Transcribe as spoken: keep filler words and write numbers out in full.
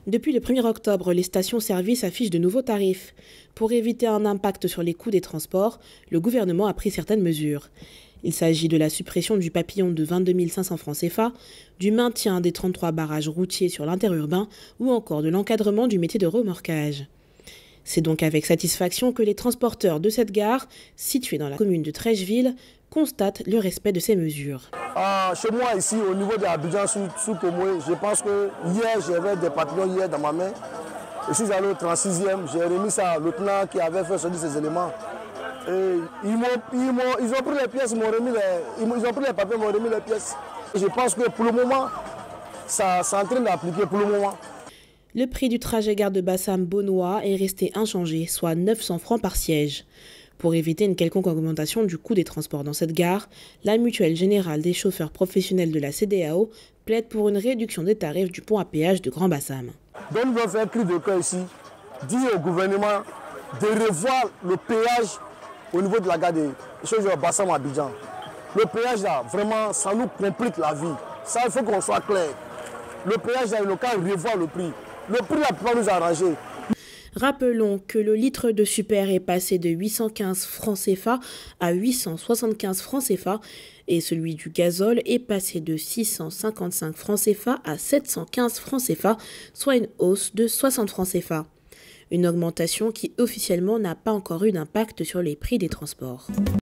Depuis le premier octobre, les stations-service affichent de nouveaux tarifs. Pour éviter un impact sur les coûts des transports, le gouvernement a pris certaines mesures. Il s'agit de la suppression du papillon de vingt-deux mille cinq cents francs C F A, du maintien des trente-trois barrages routiers sur l'interurbain ou encore de l'encadrement du métier de remorquage. C'est donc avec satisfaction que les transporteurs de cette gare, située dans la commune de Trècheville, constatent le respect de ces mesures. Ah, chez moi ici, au niveau de Abidjan sous, sous Pomoé, je pense que hier j'avais des papillons hier dans ma main. Je suis allé au trente-sixième, j'ai remis ça à l'autre qui avait fait sortir ces éléments. Et ils, m'ont, ils, m'ont, ils ont pris les pièces, ils, m'ont remis les, ils ont pris les papiers, ils m'ont remis les pièces. Je pense que pour le moment, ça, ça est en train d'appliquer pour le moment. Le prix du trajet gare de Bassam-Beaunois est resté inchangé, soit neuf cents francs par siège. Pour éviter une quelconque augmentation du coût des transports dans cette gare, la Mutuelle Générale des chauffeurs professionnels de la C D A O plaide pour une réduction des tarifs du pont à péage de Grand Bassam. Donc nous avons fait un cri de cœur ici, dire au gouvernement de revoir le péage au niveau de la gare de Bassam-Abidjan. Le péage là, vraiment, ça nous complique la vie. Ça, il faut qu'on soit clair. Le péage là, il faut qu'on revoie le prix. Le prix là peut pas nous arranger. Rappelons que le litre de super est passé de huit cent quinze francs C F A à huit cent soixante-quinze francs C F A et celui du gazole est passé de six cent cinquante-cinq francs C F A à sept cent quinze francs C F A, soit une hausse de soixante francs C F A. Une augmentation qui officiellement n'a pas encore eu d'impact sur les prix des transports.